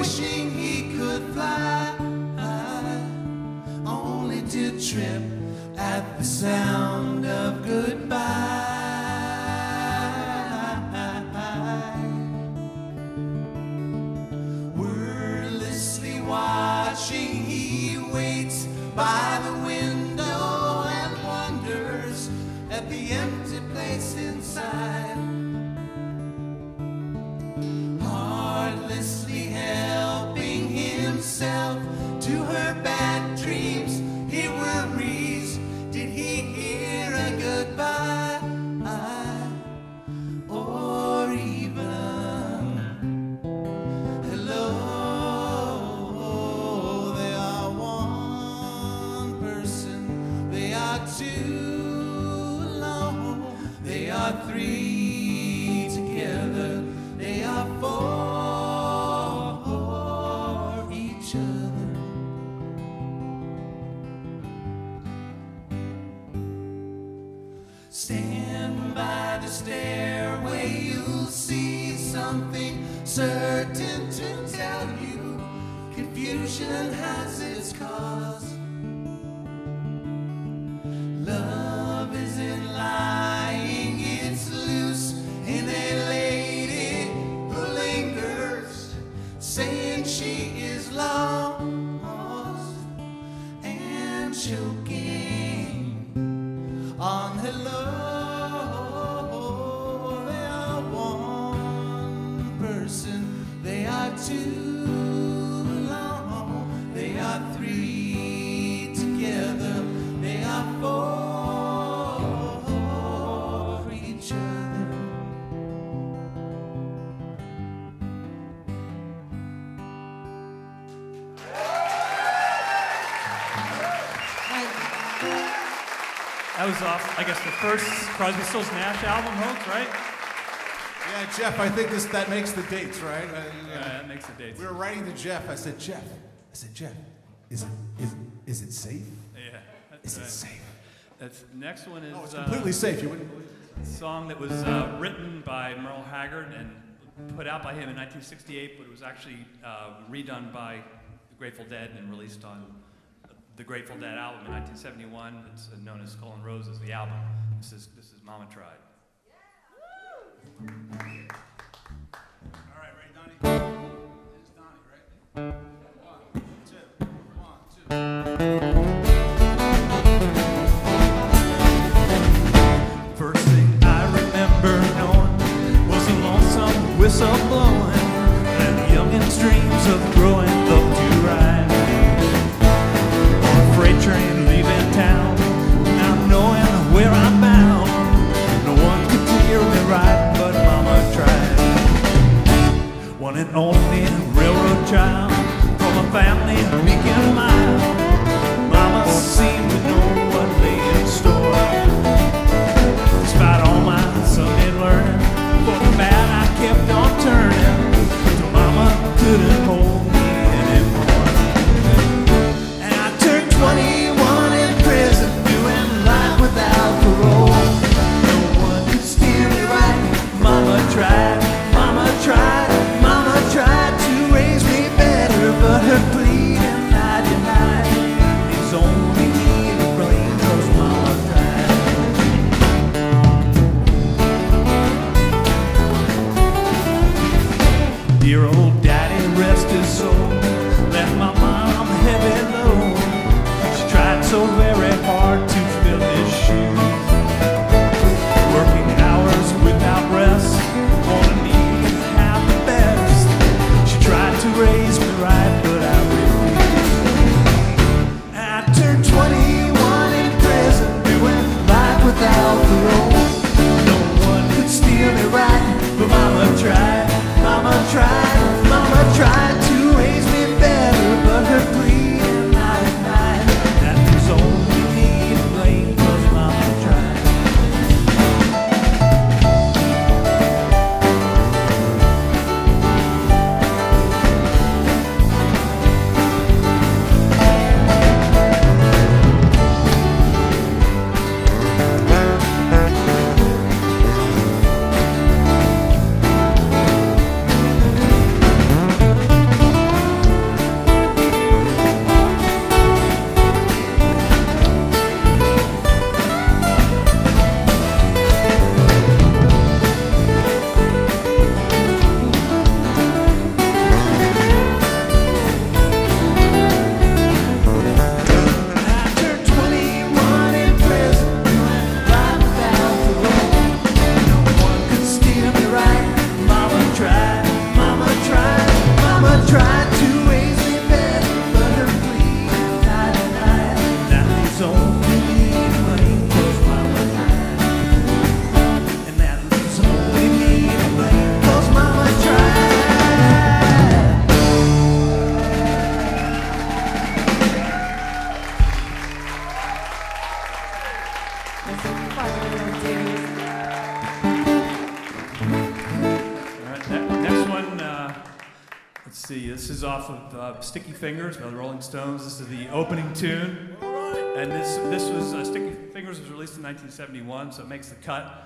wishing he could fly, only to trip at the sound of goodbye. Wordlessly watching, he waits by the window and wonders at the empty place inside. Heartlessly helping himself to her bad dreams, he worries, did he hear a goodbye? Or even hello? They are one person, they are two alone, they are three together, they are for each other. Stand by the stairway, you'll see something certain to tell you. Confusion has its cause. Love isn't lying, it's loose in a lady who lingers, saying she is lost and choking on hello. They are one person, they are two alone, they are three together, they are for each other. That was off, I guess, the first Crosby, Stills, Nash album, Hoax, right? Yeah, Jeff, I think that makes the dates, right? That makes the dates. We were writing to Jeff. I said, Jeff, is it safe? Yeah. Is it safe? That's next one is Oh, it's completely safe. You wouldn't believe it. a song that was written by Merle Haggard and put out by him in 1968, but it was actually redone by the Grateful Dead and released on the Grateful Dead album in 1971. It's known as Skull and Roses, the album. This is Mama Tried. All right, ready, Donnie? It's Donnie, right? 1, 2, 1, 2. First thing I remember knowing was a lonesome whistle blowing and youngins' dreams of growing up to ride on a freight train leaving town, not knowing where I'm bound. No one could steer me right, but Mama tried. One and only railroad child from a family meek and mild. Mama seemed to know what lay in store. Despite all my Sunday learning, for the bad I kept on turning, till Mama couldn't hold me see, this is off of Sticky Fingers by the Rolling Stones. This is the opening tune. And this was, Sticky Fingers was released in 1971, so it makes the cut.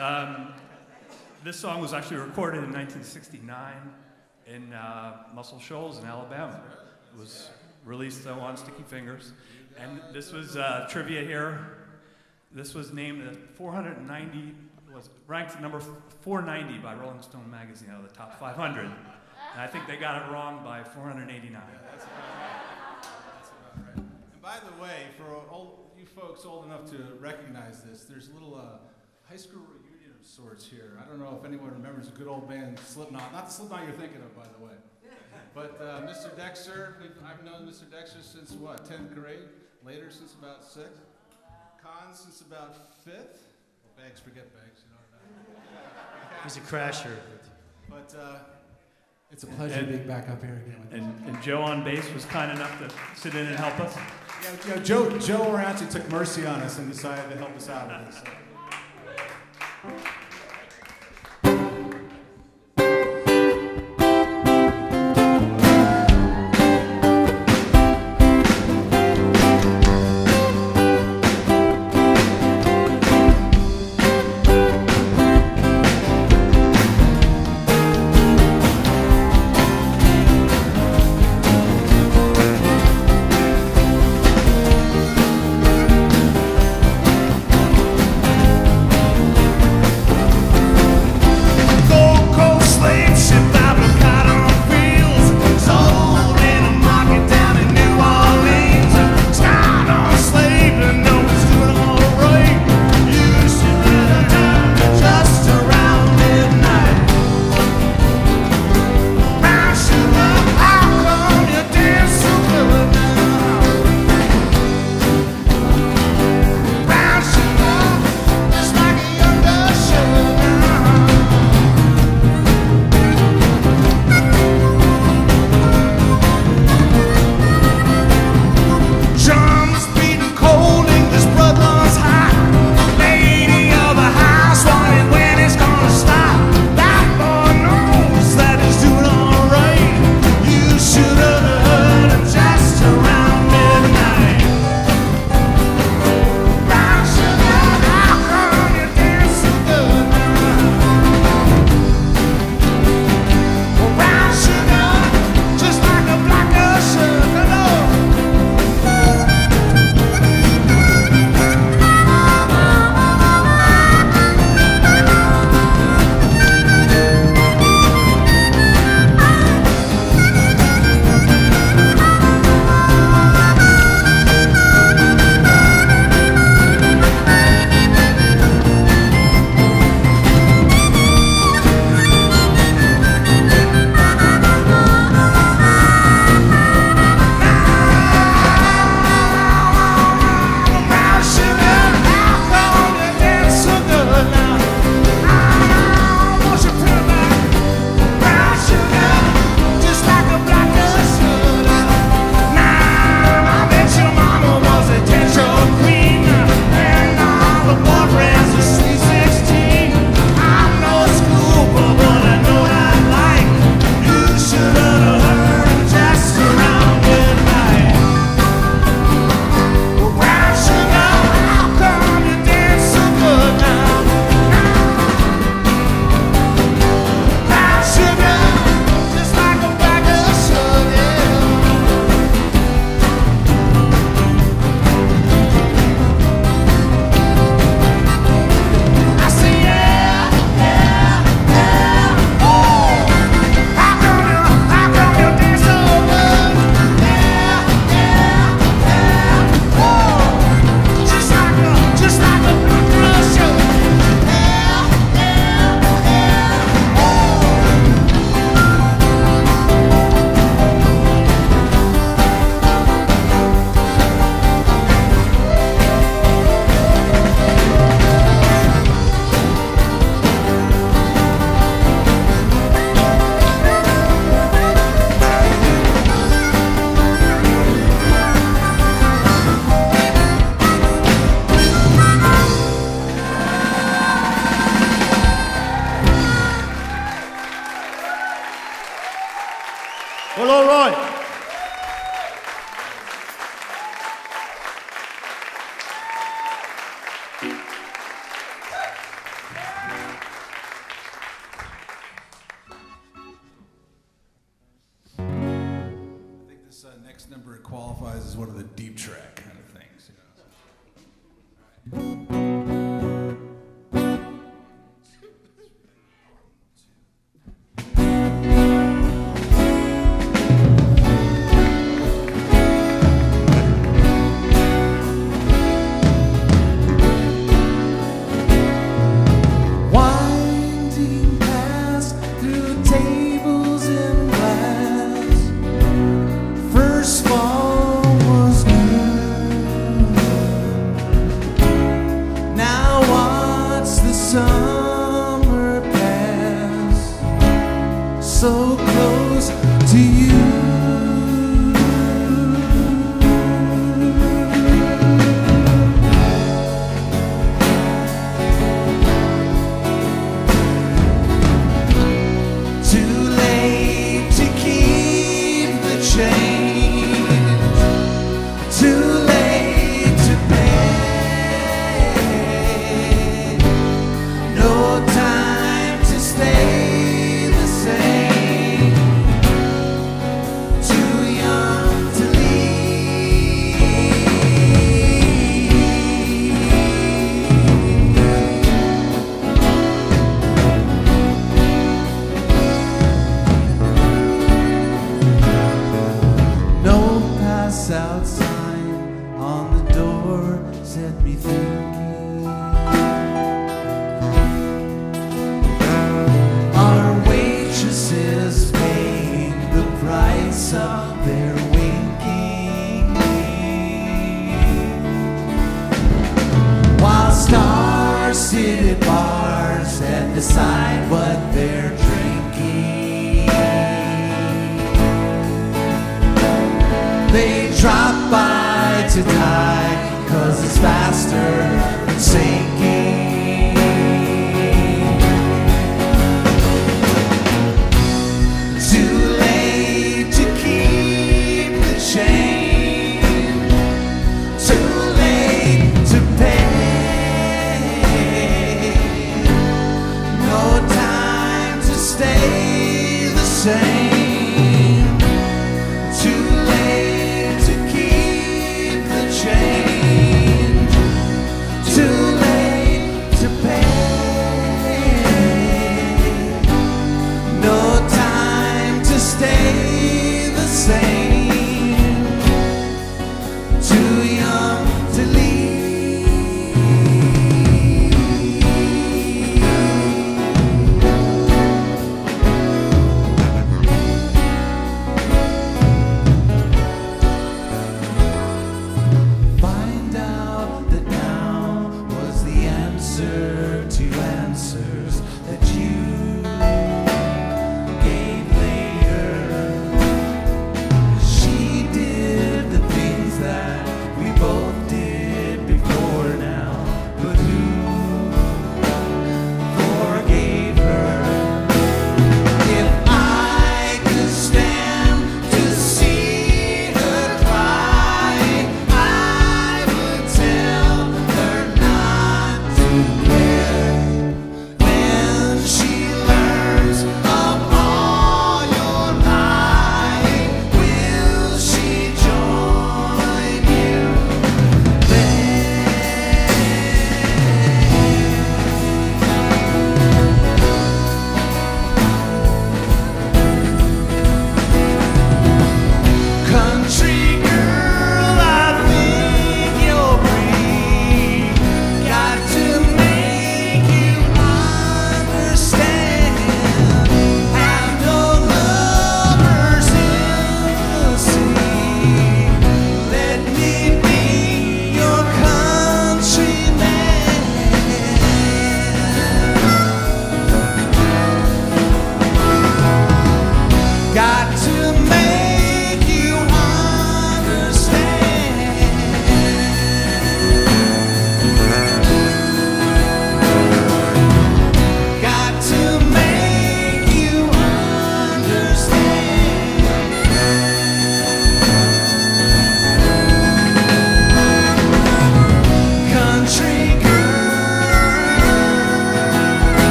This song was actually recorded in 1969 in Muscle Shoals in Alabama. It was released though on Sticky Fingers. And this was trivia here. This was named the 490, was ranked number 490 by Rolling Stone magazine out of the top 500. And I think they got it wrong by 489. Yeah, that's about right. And by the way, for you folks old enough to recognize this, there's a little high school reunion of sorts here. I don't know if anyone remembers a good old band, Slipknot. Not the Slipknot you're thinking of, by the way. But Mr. Dexter, I've known Mr. Dexter since what, 10th grade? Later since about 6th? Con since about 5th? Well, Bags, forget Bags, you know. He's a crasher. But it's a pleasure being back up here again with you. And Joe on bass was kind enough to sit in and help us. Yeah, Joe Oranzi took mercy on us and decided to help us out with this. Well, all right. I think this next number qualifies as one of the deep track kind of things. You know? Winding past through tables and glass. First fall was good. Now watch the summer pass. So close to you. Too late to keep the change. Too late to pay. No time to stay the same. Too young to no pass out sign on the door set me thinking. Our waitresses paying the price of their winking, while stars sit at bars and decide what they're drinking. They drop by to die, 'cause it's faster than sinking. Too late to keep the change. Too late to pay. No time to stay the same.